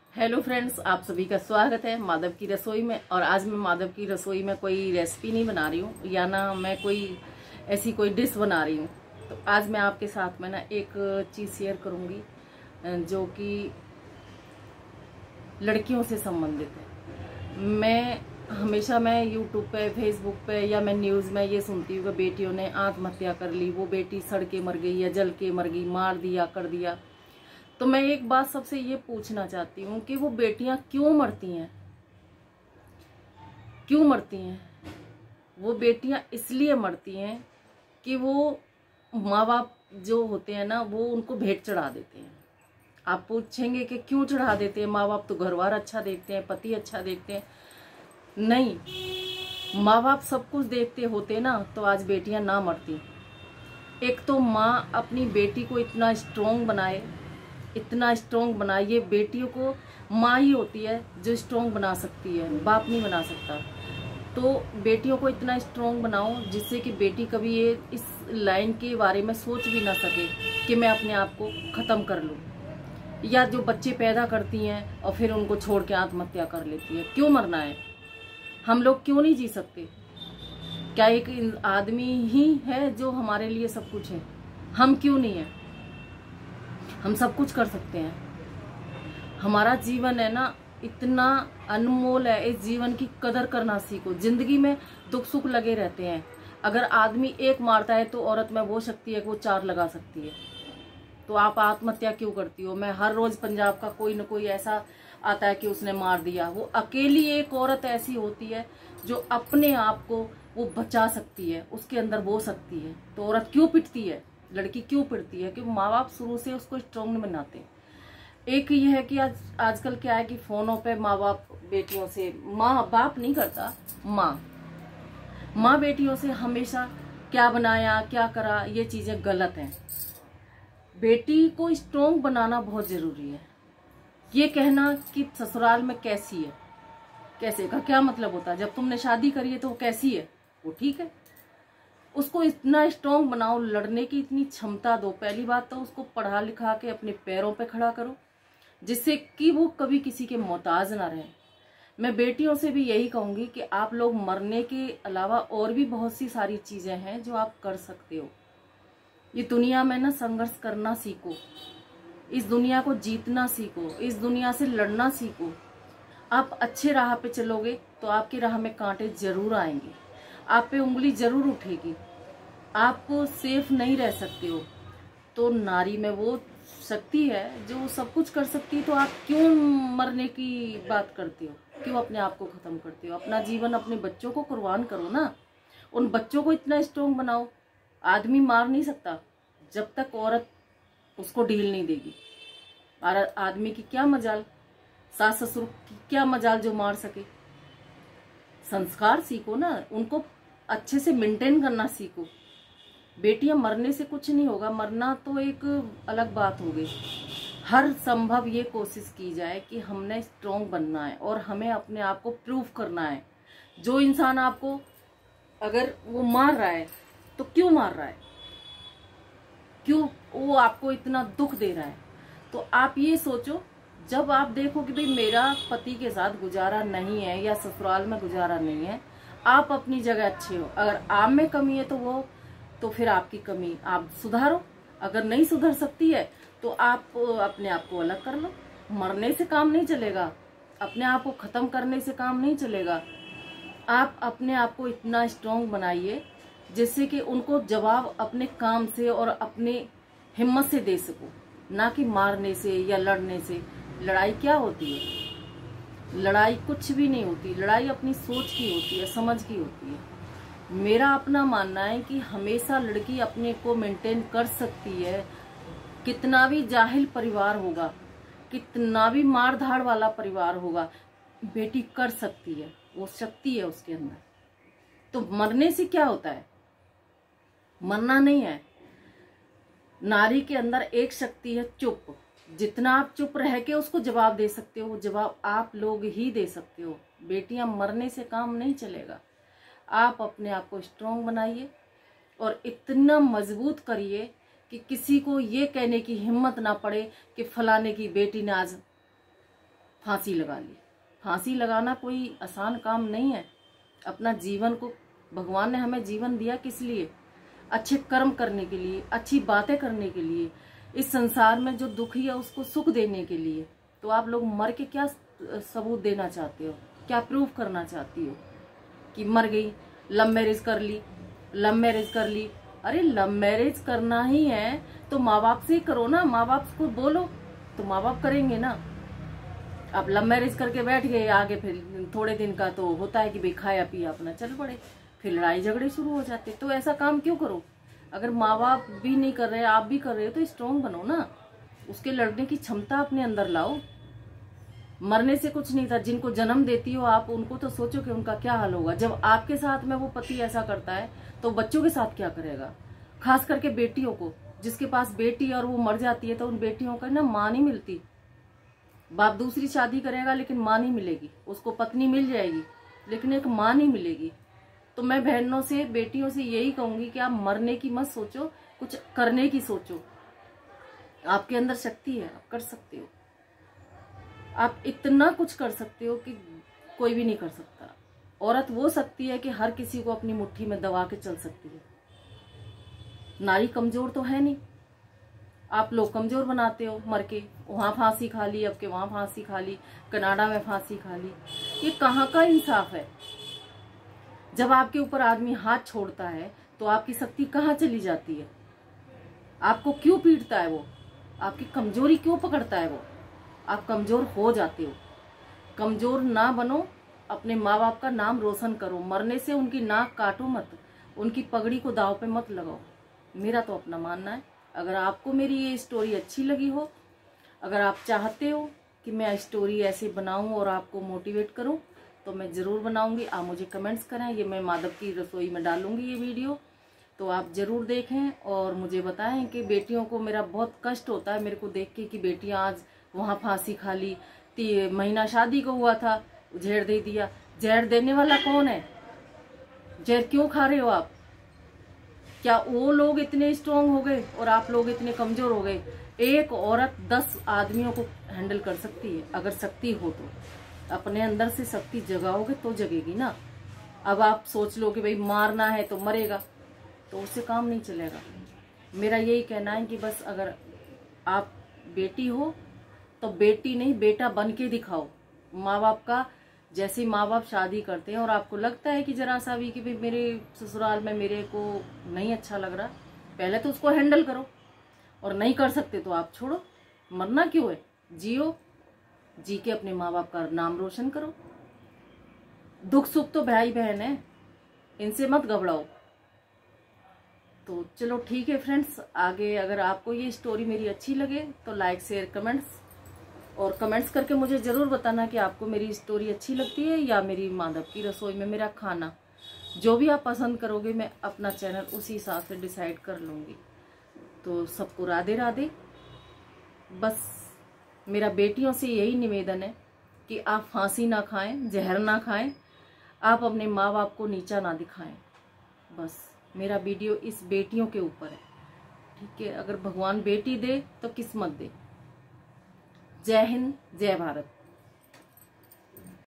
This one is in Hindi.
हेलो फ्रेंड्स, आप सभी का स्वागत है माधव की रसोई में। और आज मैं माधव की रसोई में कोई रेसिपी नहीं बना रही हूँ या ना मैं कोई ऐसी कोई डिश बना रही हूँ। तो आज मैं आपके साथ में ना एक चीज़ शेयर करूँगी जो कि लड़कियों से संबंधित है। मैं यूट्यूब पे, फेसबुक पे या मैं न्यूज़ में ये सुनती हूँ कि बेटियों ने आत्महत्या कर ली, वो बेटी सड़ के मर गई या जल के मर गई, मार दिया, कर दिया। तो मैं एक बात सबसे ये पूछना चाहती हूँ कि वो बेटियां क्यों मरती हैं? क्यों मरती हैं? वो बेटियां इसलिए मरती हैं कि वो माँ बाप जो होते हैं ना, वो उनको भेंट चढ़ा देते हैं। आप पूछेंगे कि क्यों चढ़ा देते हैं? माँ बाप तो घर बार अच्छा देखते हैं, पति अच्छा देखते हैं। नहीं, माँ बाप सब कुछ देखते होते ना तो आज बेटियां ना मरती। एक तो माँ अपनी बेटी को इतना स्ट्रोंग बनाए, इतना स्ट्रोंग बनाइए। बेटियों को माँ ही होती है जो स्ट्रोंग बना सकती है, बाप नहीं बना सकता। तो बेटियों को इतना स्ट्रोंग बनाओ जिससे कि बेटी कभी ये इस लाइन के बारे में सोच भी ना सके कि मैं अपने आप को ख़त्म कर लूँ। या जो बच्चे पैदा करती हैं और फिर उनको छोड़ के आत्महत्या कर लेती है। क्यों मरना है? हम लोग क्यों नहीं जी सकते? क्या एक आदमी ही है जो हमारे लिए सब कुछ है? हम क्यों नहीं है? हम सब कुछ कर सकते हैं। हमारा जीवन है ना, इतना अनमोल है। इस जीवन की कदर करना सीखो। जिंदगी में दुख सुख लगे रहते हैं। अगर आदमी एक मारता है तो औरत में वो शक्ति है कि वो 4 लगा सकती है। तो आप आत्महत्या क्यों करती हो? मैं हर रोज पंजाब का कोई न कोई ऐसा आता है कि उसने मार दिया। वो अकेली एक औरत ऐसी होती है जो अपने आप को वो बचा सकती है, उसके अंदर वो सकती है। तो औरत क्यों पिटती है? लड़की क्यों पिटती है? कि माँ बाप शुरू से उसको स्ट्रॉन्ग नहीं बनाते। एक ये है कि आजकल क्या है कि फोनों पे माँ बाप बेटियों से, माँ बाप नहीं करता, माँ बेटियों से हमेशा क्या बनाया, क्या करा, ये चीजें गलत हैं। बेटी को स्ट्रॉन्ग बनाना बहुत जरूरी है। ये कहना कि ससुराल में कैसी है, कैसे का क्या मतलब होता है? जब तुमने शादी करी है तो वो कैसी है, वो ठीक है। उसको इतना स्ट्रॉन्ग बनाओ, लड़ने की इतनी क्षमता दो। पहली बात तो उसको पढ़ा लिखा के अपने पैरों पे खड़ा करो जिससे कि वो कभी किसी के मोहताज ना रहे। मैं बेटियों से भी यही कहूंगी कि आप लोग मरने के अलावा और भी बहुत सी सारी चीजें हैं जो आप कर सकते हो। ये दुनिया में ना संघर्ष करना सीखो, इस दुनिया को जीतना सीखो, इस दुनिया से लड़ना सीखो। आप अच्छे राह पे चलोगे तो आपकी राह में कांटे जरूर आएंगे, आप पे उंगली जरूर उठेगी, आप सेफ नहीं रह सकते हो। तो नारी में वो शक्ति है जो सब कुछ कर सकती है। तो आप क्यों मरने की बात करते हो? क्यों अपने आप को खत्म करते हो? अपना जीवन अपने बच्चों को कुर्बान करो ना। उन बच्चों को इतना स्ट्रोंग बनाओ। आदमी मार नहीं सकता जब तक औरत उसको ढील नहीं देगी। और आदमी की क्या मजाल, सास ससुर की क्या मजाल जो मार सके। संस्कार सीखो ना, उनको अच्छे से मेंटेन करना सीखो। बेटियां मरने से कुछ नहीं होगा, मरना तो एक अलग बात हो गई। हर संभव ये कोशिश की जाए कि हमने स्ट्रॉन्ग बनना है और हमें अपने आप को प्रूव करना है। जो इंसान आपको अगर वो मार रहा है तो क्यों मार रहा है? क्यों वो आपको इतना दुख दे रहा है? तो आप ये सोचो, जब आप देखो कि भाई मेरा पति के साथ गुजारा नहीं है या ससुराल में गुजारा नहीं है, आप अपनी जगह अच्छे हो। अगर आप में कमी है तो फिर आपकी कमी आप सुधारो। अगर नहीं सुधर सकती है तो आप अपने आप को अलग कर लो। मरने से काम नहीं चलेगा, अपने आप को खत्म करने से काम नहीं चलेगा। आप अपने आप को इतना स्ट्रॉन्ग बनाइए जिससे कि उनको जवाब अपने काम से और अपने हिम्मत से दे सको, ना कि मारने से या लड़ने से। लड़ाई क्या होती है? लड़ाई कुछ भी नहीं होती। लड़ाई अपनी सोच की होती है, समझ की होती है। मेरा अपना मानना है कि हमेशा लड़की अपने को मेंटेन कर सकती है। कितना भी जाहिल परिवार होगा, कितना भी मार धाड़ वाला परिवार होगा, बेटी कर सकती है। वो शक्ति है उसके अंदर। तो मरने से क्या होता है? मरना नहीं है। नारी के अंदर एक शक्ति है, चुप। जितना आप चुप रह के उसको जवाब दे सकते हो, वो जवाब आप लोग ही दे सकते हो। बेटियां मरने से काम नहीं चलेगा। आप अपने आप को स्ट्रॉन्ग बनाइए और इतना मजबूत करिए कि किसी को ये कहने की हिम्मत ना पड़े कि फलाने की बेटी ने आज फांसी लगा ली। फांसी लगाना कोई आसान काम नहीं है। अपना जीवन को, भगवान ने हमें जीवन दिया किस लिए? अच्छे कर्म करने के लिए, अच्छी बातें करने के लिए, इस संसार में जो दुखी है उसको सुख देने के लिए। तो आप लोग मर के क्या सबूत देना चाहते हो? क्या प्रूफ करना चाहती हो कि मर गई, लव मैरिज कर ली, लव मैरिज कर ली? अरे लव मैरिज करना ही है तो माँ बाप से ही करो ना, माँ बाप को बोलो तो माँ बाप करेंगे ना। आप लव मैरिज करके बैठ गए, आगे फिर थोड़े दिन का तो होता है कि भाई खाया पिया अपना चल पड़े, फिर लड़ाई झगड़े शुरू हो जाते। तो ऐसा काम क्यों करो? अगर माँ बाप भी नहीं कर रहे, आप भी कर रहे हो, तो स्ट्रोंग बनो ना, उसके लड़ने की क्षमता अपने अंदर लाओ। मरने से कुछ नहीं था। जिनको जन्म देती हो आप, उनको तो सोचो कि उनका क्या हाल होगा। जब आपके साथ में वो पति ऐसा करता है तो बच्चों के साथ क्या करेगा? खास करके बेटियों को, जिसके पास बेटी और वो मर जाती है तो उन बेटियों को ना माँ नहीं मिलती। बाप दूसरी शादी करेगा लेकिन माँ नहीं मिलेगी, उसको पत्नी मिल जाएगी लेकिन एक माँ नहीं मिलेगी। तो मैं बहनों से, बेटियों से यही कहूंगी कि आप मरने की मत सोचो, कुछ करने की सोचो। आपके अंदर शक्ति है, आप कर सकते हो। आप इतना कुछ कर सकते हो कि कोई भी नहीं कर सकता। औरत वो सकती है कि हर किसी को अपनी मुट्ठी में दबा के चल सकती है। नारी कमजोर तो है नहीं। आप लोग कमजोर बनाते हो, मर के वहां फांसी खा ली, अब के वहां फांसी खा ली, कनाडा में फांसी खा ली। ये कहाँ का इंसाफ है? जब आपके ऊपर आदमी हाथ छोड़ता है तो आपकी शक्ति कहाँ चली जाती है? आपको क्यों पीटता है वो? आपकी कमजोरी क्यों पकड़ता है वो? आप कमजोर हो जाते हो। कमजोर ना बनो, अपने माँ बाप का नाम रोशन करो। मरने से उनकी नाक काटो मत, उनकी पगड़ी को दाव पे मत लगाओ। मेरा तो अपना मानना है। अगर आपको मेरी ये स्टोरी अच्छी लगी हो, अगर आप चाहते हो कि मैं स्टोरी ऐसे बनाऊं और आपको मोटिवेट करूं, तो मैं ज़रूर बनाऊंगी। आप मुझे कमेंट्स करें, ये मैं माधव की रसोई में डालूंगी ये वीडियो, तो आप ज़रूर देखें और मुझे बताएं कि बेटियों को, मेरा बहुत कष्ट होता है मेरे को देख के कि बेटियां आज वहाँ फांसी खा ली। 3 महीना शादी को हुआ था, जहर दे दिया। जहर देने वाला कौन है? जहर क्यों खा रहे हो आप? क्या वो लोग इतने स्ट्रांग हो गए और आप लोग इतने कमजोर हो गए? एक औरत 10 आदमियों को हैंडल कर सकती है अगर शक्ति हो तो। अपने अंदर से शक्ति जगाओगे तो जगेगी ना। अब आप सोच लो कि भाई मारना है तो मरेगा, तो उससे काम नहीं चलेगा। मेरा यही कहना है कि बस अगर आप बेटी हो तो बेटी नहीं, बेटा बन के दिखाओ। माँ बाप का, जैसे माँ बाप शादी करते हैं और आपको लगता है कि जरा सा भी कि भाई मेरे ससुराल में मेरे को नहीं अच्छा लग रहा, पहले तो उसको हैंडल करो। और नहीं कर सकते तो आप छोड़ो। मरना क्यों है? जियो, जी के अपने माँ बाप का नाम रोशन करो। दुख सुख तो भाई बहन है, इनसे मत घबराओ। तो चलो ठीक है फ्रेंड्स, आगे अगर आपको ये स्टोरी मेरी अच्छी लगे तो लाइक शेयर कमेंट्स करके मुझे ज़रूर बताना कि आपको मेरी स्टोरी अच्छी लगती है या मेरी माधव की रसोई में मेरा खाना। जो भी आप पसंद करोगे मैं अपना चैनल उसी हिसाब से डिसाइड कर लूँगी। तो सबको राधे राधे। बस मेरा बेटियों से यही निवेदन है कि आप फांसी ना खाएं, जहर ना खाएं, आप अपने माँ बाप को नीचा ना दिखाएं। बस मेरा वीडियो इस बेटियों के ऊपर है, ठीक है? अगर भगवान बेटी दे तो किस्मत दे। जय हिंद, जय भारत।